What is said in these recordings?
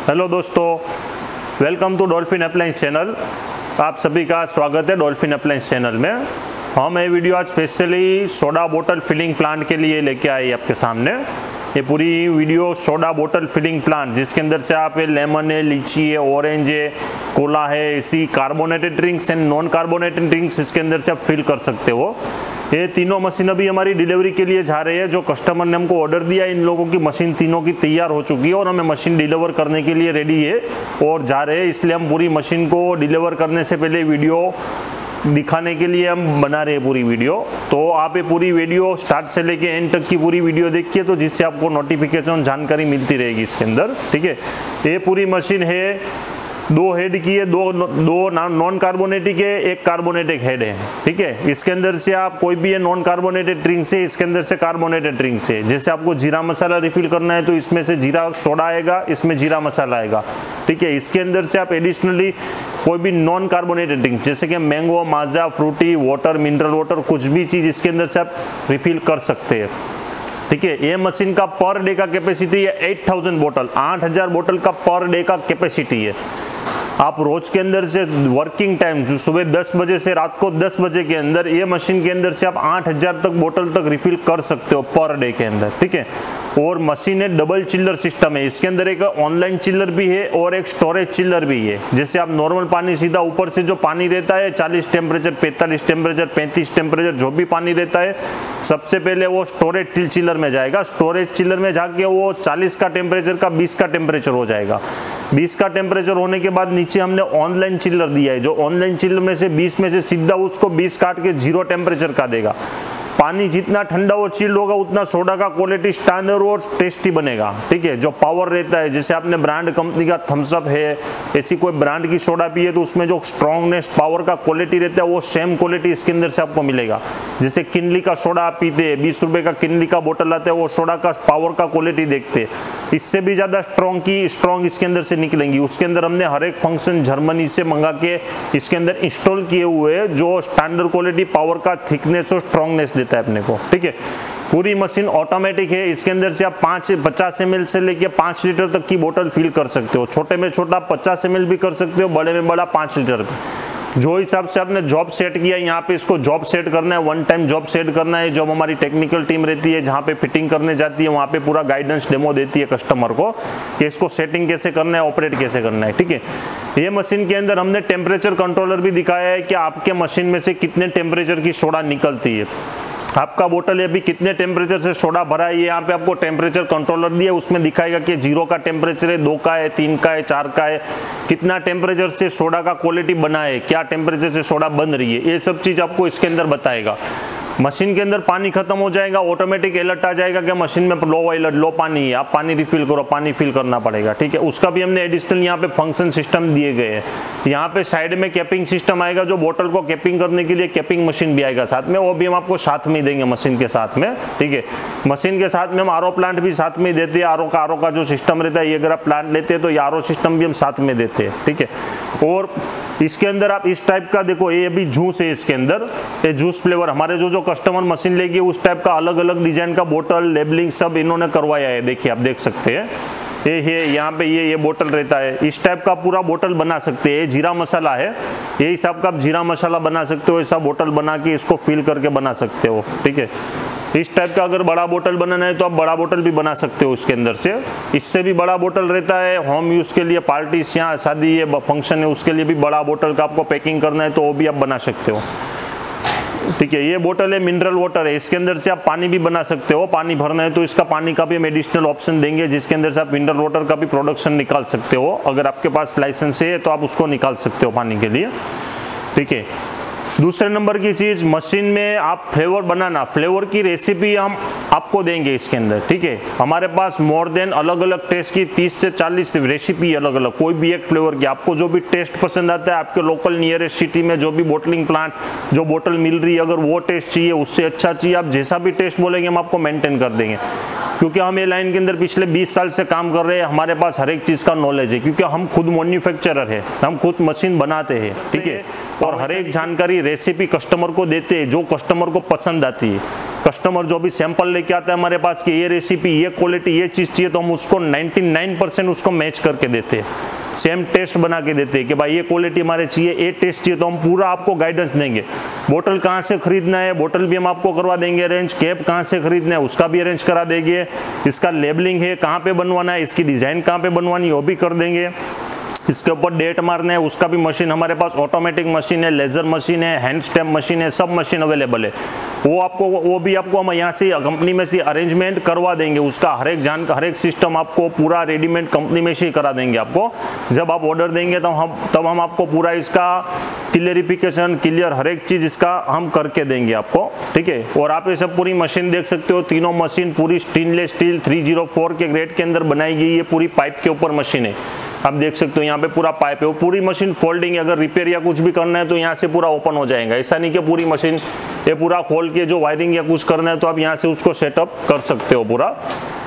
Hello दोस्तों, welcome to Dolphin appliance channel. आप सभी का स्वागत है डॉल्फिन अप्लायंस चैनल में। हम ये वीडियो आज स्पेशली सोडा बोतल फिलिंग प्लांट के लिए लेके आए आपके सामने। ये पूरी वीडियो सोडा बोतल फिलिंग प्लांट, जिसके अंदर से आप लेमन है, लीची है, ऑरेंज है, कोला है, ऐसी carbonated drinks and non carbonated drinks इसके अंदर से आप फिल कर सकते हो। ये तीनों मशीन अभी हमारी डिलीवरी के लिए जा रही है। जो कस्टमर ने हमको ऑर्डर दिया, इन लोगों की मशीन तीनों की तैयार हो चुकी है और हमें मशीन डिलीवर करने के लिए रेडी है और जा रहे हैं। इसलिए हम पूरी मशीन को डिलीवर करने से पहले वीडियो दिखाने के लिए हम बना रहे हैं पूरी वीडियो। तो आप ये पूरी वीडियो स्टार्ट से लेके एंड तक की पूरी वीडियो देखिए, तो जिससे आपको नोटिफिकेशन जानकारी मिलती रहेगी इसके अंदर। ठीक है, ये पूरी मशीन है, दो हेड की है, दो नॉन कार्बोनेटिक है, एक कार्बोनेटिक हेड है। ठीक है, इसके अंदर से आप कोई भी नॉन कार्बोनेटेड ड्रिंक्स है, इसके अंदर से कार्बोनेटेड ड्रिंक्स है। जैसे आपको जीरा मसाला रिफिल करना है तो इसमें से जीरा सोडा आएगा, इसमें जीरा मसाला आएगा। ठीक है, इसके अंदर से आप एडिशनली कोई भी नॉन कार्बोनेटेड ड्रिंक्स जैसे कि mango, Maaza, Frooti, water, mineral water, कुछ भी चीज़ इसके अंदर से आप रिफिल कर सकते हैं। ठीक है, ये मशीन का पर डे का कैपेसिटी है 8000 बोतल, 8000 बोतल का पर डे का कैपेसिटी है। आप रोज के अंदर से वर्किंग टाइम जो सुबह 10 बजे से रात को 10 बजे के अंदर ये मशीन के अंदर से आप 8000 तक बोतल तक रिफिल कर सकते हो पर डे के अंदर। ठीक है, और मशीन है डबल चिल्लर सिस्टम है। इसके अंदर एक ऑनलाइन चिल्लर भी है और एक स्टोरेज चिल्लर भी है। जैसे आप नॉर्मल पानी सीधा ऊपर से जो पानी रहता है 40 टेम्परेचर, 45 टेम्परेचर, 35 टेम्परेचर, जो भी पानी रहता है सबसे पहले वो स्टोरेज चिल्लर में जाएगा। स्टोरेज चिल्लर में जाके वो 40 का टेम्परेचर का 20 का टेम्परेचर हो जाएगा। 20 का टेम्परेचर होने के बाद नीचे हमने ऑनलाइन चिल्लर दिया है, जो ऑनलाइन चिल्लर में से 20 में से सीधा उसको 20 काट के 0 टेम्परेचर का देगा। पानी जितना ठंडा और चिल्ड होगा उतना सोडा का क्वालिटी स्टैंडर्ड और टेस्टी बनेगा। ठीक है, जो पावर रहता है, जैसे आपने ब्रांड कंपनी का थम्स अप है, ऐसी कोई ब्रांड की सोडा पिए तो उसमें जो स्ट्रॉन्गनेस पावर का क्वालिटी रहता है वो सेम क्वालिटी इसके अंदर से आपको मिलेगा। जैसे किनली का सोडा आप पीते हैं, 20 रुपए का किनली का बोतल आता है, वो सोडा का पावर का क्वालिटी देखते हैं, इससे भी ज़्यादा स्ट्रॉन्ग इसके अंदर से निकलेंगी। उसके अंदर हमने हर एक फंक्शन जर्मनी से मंगा के इसके अंदर इंस्टॉल किए हुए हैं, जो स्टैंडर्ड क्वालिटी पावर का थिकनेस और स्ट्रॉन्गनेस देता है अपने को। ठीक है, पूरी मशीन ऑटोमेटिक है। इसके अंदर से आप 50 ml से लेके 5 लीटर तक की बोतल फिल कर सकते हो। छोटे में छोटा 50 ml भी कर सकते हो, बड़े में बड़ा 5 लीटर भी। जो हिसाब से आपने जॉब सेट किया, यहाँ पे इसको जॉब सेट करना है, वन टाइम जॉब सेट करना है। जॉब हमारी टेक्निकल टीम रहती है, जहाँ पे फिटिंग करने जाती है, वहाँ पे पूरा गाइडेंस डेमो देती है कस्टमर को कि इसको सेटिंग कैसे करना है, ऑपरेट कैसे करना है। ठीक है, ये मशीन के अंदर हमने टेम्परेचर कंट्रोलर भी दिखाया है कि आपके मशीन में से कितने टेम्परेचर की सोडा निकलती है। आपका बोतल अभी कितने टेम्परेचर से सोडा भरा है, ये यहाँ पे आपको टेम्परेचर कंट्रोलर दिया है, उसमें दिखाएगा कि 0 का टेम्परेचर है, 2 का है, 3 का है, 4 का है, कितना टेम्परेचर से सोडा का क्वालिटी बना है, क्या टेम्परेचर से सोडा बन रही है, ये सब चीज़ आपको इसके अंदर बताएगा। मशीन के अंदर पानी खत्म हो जाएगा, ऑटोमेटिक अलर्ट आ जाएगा कि मशीन में लो पानी है, आप पानी रिफिल करो, पानी फिल करना पड़ेगा। ठीक है, उसका भी हमने एडिशनल यहाँ पे फंक्शन सिस्टम दिए गए हैं। यहाँ पे साइड में कैपिंग सिस्टम आएगा, जो बोतल को कैपिंग करने के लिए कैपिंग मशीन भी आएगा साथ में, वो भी हम आपको साथ में ही देंगे मशीन के साथ में। ठीक है, मशीन के साथ में हम आरओ प्लांट भी साथ में देते हैं। आरओ का जो सिस्टम रहता है, ये अगर आप प्लांट लेते हैं तो ये आरओ सिस्टम भी हम साथ में देते हैं। ठीक है, और इसके अंदर आप इस टाइप का देखो, ये अभी जूस है, इसके अंदर ये जूस फ्लेवर हमारे जो कस्टमर मशीन लेगी उस टाइप का अलग अलग डिजाइन का बोतल लेबलिंग सब इन्होंने करवाया है। देखिए, आप देख सकते हैं, ये है यहाँ पे ये बोतल रहता है, इस टाइप का पूरा बोतल बना सकते हैं। ये जीरा मसाला है, ये हिसाब का आप जीरा मसाला बना सकते हो, ऐसा बोतल बना के इसको फिल करके बना सकते हो। ठीक है, इस टाइप का अगर बड़ा बोतल बनाना है तो आप बड़ा बोतल भी बना सकते हो इसके अंदर से। इससे भी बड़ा बोतल रहता है होम यूज़ के लिए, पार्टीज यहाँ शादी ये फंक्शन है उसके लिए भी बड़ा बोतल का आपको पैकिंग करना है तो वो भी आप बना सकते हो। ठीक है, ये बोतल है मिनरल वाटर है, इसके अंदर से आप पानी भी बना सकते हो। पानी भरना है तो इसका पानी का भी हम एडिशनल ऑप्शन देंगे, जिसके अंदर से आप मिनरल वाटर का भी प्रोडक्शन निकाल सकते हो। अगर आपके पास लाइसेंस है तो आप उसको निकाल सकते हो पानी के लिए। ठीक है, दूसरे नंबर की चीज़, मशीन में आप फ्लेवर बनाना, फ्लेवर की रेसिपी हम आपको देंगे इसके अंदर। ठीक है, हमारे पास मोर देन अलग अलग टेस्ट की 30 से 40 रेसिपी अलग अलग, कोई भी एक फ्लेवर की आपको जो भी टेस्ट पसंद आता है, आपके लोकल नियरेस्ट सिटी में जो भी बोटलिंग प्लांट जो बोतल मिल रही है, अगर वो टेस्ट चाहिए, उससे अच्छा चाहिए, आप जैसा भी टेस्ट बोलेंगे हम आपको मेंटेन कर देंगे। क्योंकि हम ये लाइन के अंदर पिछले 20 साल से काम कर रहे हैं, हमारे पास हर एक चीज़ का नॉलेज है, क्योंकि हम खुद मैन्युफैक्चरर है, हम खुद मशीन बनाते हैं। ठीक है, और हर एक जानकारी रेसिपी कस्टमर को देते हैं जो कस्टमर को पसंद आती है। कस्टमर जो भी सैंपल लेके आता है हमारे पास कि ये रेसिपी, ये क्वालिटी, ये चीज़ चाहिए, तो हम उसको 99% उसको मैच करके देते हैं, सेम टेस्ट बना के देते हैं कि भाई ये क्वालिटी हमारे चाहिए, ये टेस्ट चाहिए, तो हम पूरा आपको गाइडेंस देंगे। बोतल कहाँ से खरीदना है, बोतल भी हम आपको करवा देंगे अरेंज, कैप कहाँ से खरीदना है उसका भी अरेंज करा देंगे, इसका लेबलिंग है कहाँ पे बनवाना है, इसकी डिज़ाइन कहाँ पे बनवानी है वो भी कर देंगे, इसके ऊपर डेट मारना है उसका भी मशीन हमारे पास, ऑटोमेटिक मशीन है, लेजर मशीन है, हैंड स्टैम्प मशीन है, सब मशीन अवेलेबल है। वो भी आपको हम यहाँ से कंपनी में से अरेंजमेंट करवा देंगे, उसका हर एक सिस्टम आपको पूरा रेडीमेड कंपनी में से ही करा देंगे आपको। जब आप ऑर्डर देंगे तब हम आपको पूरा इसका क्लियरिफिकेशन हर एक चीज़ इसका हम करके देंगे आपको, ठीक है। और आप ये सब पूरी मशीन देख सकते हो, तीनों मशीन पूरी स्टेनलेस स्टील 304 के ग्रेड के अंदर बनाई गई है, पूरी पाइप के ऊपर मशीन है, आप देख सकते हो यहाँ पे पूरा पाइप है, वो पूरी मशीन फोल्डिंग है, अगर रिपेयर या कुछ भी करना है तो यहाँ से पूरा ओपन हो जाएगा, ऐसा नहीं कि पूरी मशीन ये पूरा खोल के जो वायरिंग या कुछ करना है तो आप यहाँ से उसको सेटअप कर सकते हो पूरा।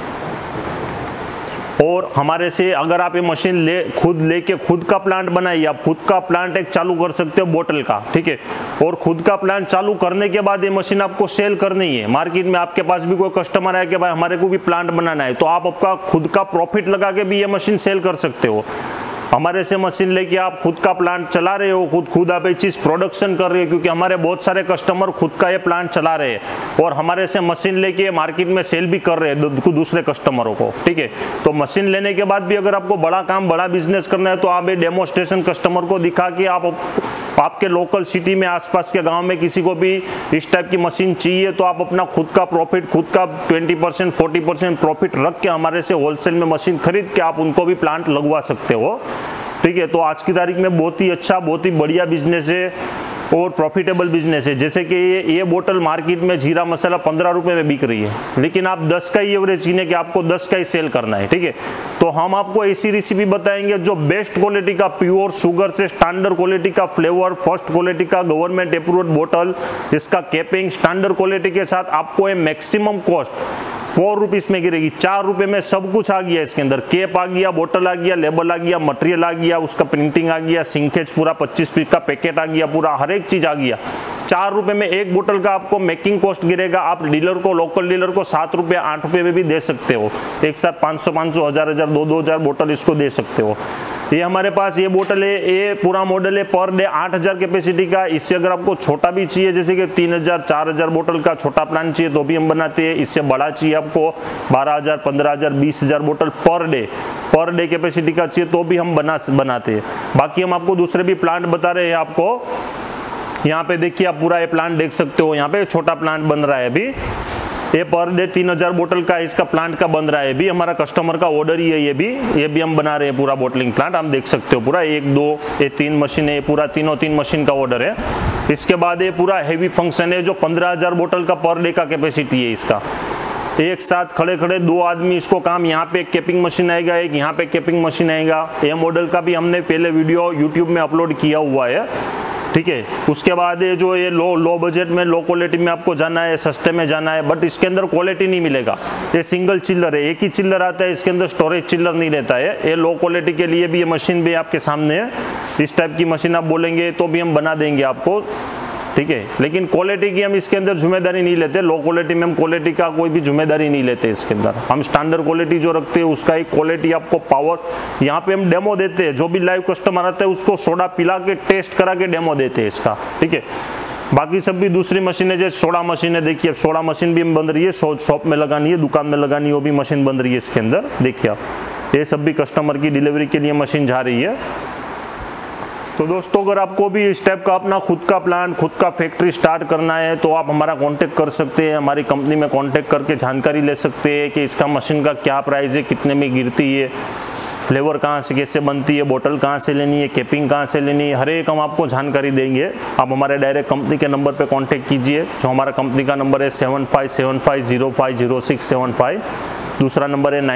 और हमारे से अगर आप ये मशीन लेके खुद का प्लांट बनाइए, आप खुद का प्लांट एक चालू कर सकते हो बोतल का, ठीक है। और खुद का प्लांट चालू करने के बाद ये मशीन आपको सेल करनी है मार्केट में, आपके पास भी कोई कस्टमर आया कि भाई हमारे को भी प्लांट बनाना है, तो आप आपका खुद का प्रॉफिट लगा के भी ये मशीन सेल कर सकते हो। हमारे से मशीन लेके आप खुद का प्लांट चला रहे हो, खुद आप ये चीज़ प्रोडक्शन कर रहे हो, क्योंकि हमारे बहुत सारे कस्टमर खुद का ये प्लांट चला रहे हैं और हमारे से मशीन लेके मार्केट में सेल भी कर रहे हैं दूसरे कस्टमरों को, ठीक है। तो मशीन लेने के बाद भी अगर आपको बड़ा काम, बड़ा बिजनेस करना है तो आप ये डेमोस्ट्रेशन कस्टमर को दिखा के आपके लोकल सिटी में, आसपास के गांव में किसी को भी इस टाइप की मशीन चाहिए तो आप अपना खुद का प्रॉफिट, खुद का 20% 40% प्रॉफिट रख के हमारे से होलसेल में मशीन खरीद के आप उनको भी प्लांट लगवा सकते हो, ठीक है। तो आज की तारीख में बहुत ही अच्छा, बहुत ही बढ़िया बिजनेस है और प्रॉफिटेबल बिजनेस है। जैसे कि ये बोतल मार्केट में जीरा मसाला 15 रुपए में बिक रही है, लेकिन आप 10 का ही एवरेज चीने कि आपको 10 का ही सेल करना है, ठीक है। तो हम आपको ऐसी रेसिपी बताएंगे जो बेस्ट क्वालिटी का, प्योर शुगर से स्टैंडर्ड क्वालिटी का फ्लेवर, फर्स्ट क्वालिटी का गवर्नमेंट अप्रूव्ड बोतल, इसका कैपिंग स्टैंडर्ड क्वालिटी के साथ आपको मैक्सिमम कॉस्ट 4 रुपीज में गिरेगी। 4 रुपए में सब कुछ आ गया इसके अंदर, कैप आ गया, बोतल आ गया, लेबल आ गया, मटेरियल आ गया, उसका प्रिंटिंग आ गया, सिंकेज पूरा 25 पीस का पैकेट आ गया, पूरा हर एक चीज आ गया। 4 रुपए में एक बोतल का आपको मेकिंग कॉस्ट गिरेगा। आप डीलर को, लोकल डीलर को 7 रुपए 8 रुपए में भी दे सकते हो, एक साथ 500 1000 2-2000 बोतल इसको दे सकते हो। ये हमारे पास ये बोतल है, ये पूरा मॉडल है, पर डे 8000 कैपेसिटी का। इससे अगर आपको छोटा भी चाहिए, जैसे कि 3000 4000 बोतल का छोटा प्लान चाहिए तो भी हम बनाते हैं। इससे बड़ा चाहिए आपको 12000 15000 20000 बोतल पर डे कैपेसिटी का चाहिए तो भी हम बनाते हैं। बाकी हम आपको दूसरे भी प्लांट बता रहे हैं आपको। यहाँ पे देखिए, आप पूरा ये प्लांट देख सकते हो, यहाँ पे छोटा प्लांट बन रहा है अभी, ये पर डे 3000 बोतल का इसका प्लांट का बन रहा है। भी हमारा कस्टमर का ऑर्डर ही है, ये भी हम बना रहे हैं पूरा बोटलिंग प्लांट। हम देख सकते हो पूरा 1 2 ये 3 मशीन है, पूरा तीन मशीन का ऑर्डर है। इसके बाद ये पूरा हैवी फंक्शन है जो 15000 बोतल का पर डे का कैपेसिटी है इसका। एक साथ खड़े 2 आदमी इसको काम, यहाँ पे एक कैपिंग मशीन आएगा, एक यहाँ पे कैपिंग मशीन आएगा। ये मॉडल का भी हमने पहले वीडियो यूट्यूब में अपलोड किया हुआ है, ठीक है। उसके बाद ये जो ये लो बजट में, लो क्वालिटी में आपको जाना है, सस्ते में जाना है, बट इसके अंदर क्वालिटी नहीं मिलेगा। ये सिंगल चिल्लर है, एक ही चिल्लर आता है, इसके अंदर स्टोरेज चिल्लर नहीं रहता है। ये लो क्वालिटी के लिए भी ये मशीन भी आपके सामने है। इस टाइप की मशीन आप बोलेंगे तो भी हम बना देंगे आपको, ठीक है। लेकिन क्वालिटी की हम इसके अंदर जिम्मेदारी नहीं लेते। लो क्वालिटी में हम क्वालिटी का कोई भी जिम्मेदारी नहीं लेते इसके अंदर। हम स्टैंडर्ड क्वालिटी जो रखते हैं उसका एक क्वालिटी आपको पावर, यहाँ पे हम डेमो देते हैं। जो भी लाइव कस्टमर आता है उसको सोडा पिला के टेस्ट करा के डेमो देते हैं इसका, ठीक है। बाकी सब भी दूसरी मशीन है, जैसे सोडा मशीन है, देखिए सोडा मशीन भी हम बन रही है, शॉप में लगानी है, दुकान में लगानी है, वो भी मशीन बन रही है इसके अंदर। देखिए आप, ये सब भी कस्टमर की डिलीवरी के लिए मशीन जा रही है। तो दोस्तों, अगर आपको भी इस टाइप का अपना खुद का प्लांट, खुद का फैक्ट्री स्टार्ट करना है तो आप हमारा कांटेक्ट कर सकते हैं। हमारी कंपनी में कांटेक्ट करके जानकारी ले सकते हैं कि इसका मशीन का क्या प्राइस है, कितने में गिरती है, फ्लेवर कहाँ से कैसे बनती है, बोतल कहाँ से लेनी है, कैपिंग कहाँ से लेनी है, हर एक हम आपको जानकारी देंगे। आप हमारे डायरेक्ट कंपनी के नंबर पे कांटेक्ट कीजिए, जो हमारा कंपनी का नंबर है 7575050675। दूसरा नंबर है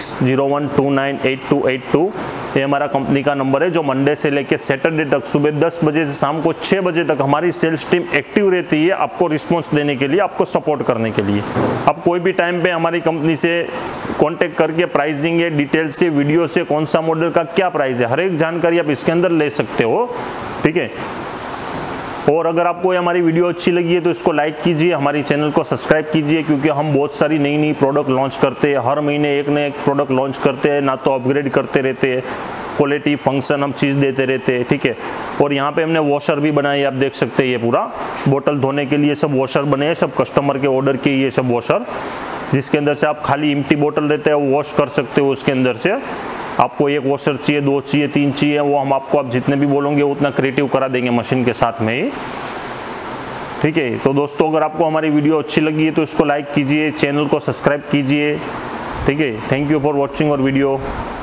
9601298282। ये हमारा कंपनी का नंबर है, जो मंडे से लेकर सैटरडे तक सुबह 10 बजे से शाम को 6 बजे तक हमारी सेल्स टीम एक्टिव रहती है, आपको रिस्पांस देने के लिए, आपको सपोर्ट करने के लिए। आप कोई भी टाइम पे हमारी कंपनी से कांटेक्ट करके प्राइसिंग है, डिटेल से, वीडियो से, कौन सा मॉडल का क्या प्राइस है, हर एक जानकारी आप इसके अंदर ले सकते हो, ठीक है। और अगर आपको ये हमारी वीडियो अच्छी लगी है तो इसको लाइक कीजिए, हमारी चैनल को सब्सक्राइब कीजिए, क्योंकि हम बहुत सारी नई नई प्रोडक्ट लॉन्च करते हैं, हर महीने एक न एक प्रोडक्ट लॉन्च करते हैं, ना तो अपग्रेड करते रहते हैं, क्वालिटी फंक्शन हम चीज़ देते रहते हैं, ठीक है। और यहाँ पे हमने वॉशर भी बनाए, आप देख सकते हैं, ये पूरा बोतल धोने के लिए सब वॉशर बने हैं, सब कस्टमर के ऑर्डर के ये सब वॉशर, जिसके अंदर से आप खाली एम्प्टी बोतल रहते हैं वो वॉश कर सकते हो। उसके अंदर से आपको एक वॉशर चाहिए, 2 चाहिए, 3 चाहिए, वो हम आपको आप जितने भी बोलोगे उतना क्रिएटिव करा देंगे मशीन के साथ में ही, ठीक है। तो दोस्तों अगर आपको हमारी वीडियो अच्छी लगी है तो इसको लाइक कीजिए, चैनल को सब्सक्राइब कीजिए, ठीक है। थैंक यू फॉर वॉचिंग और वीडियो।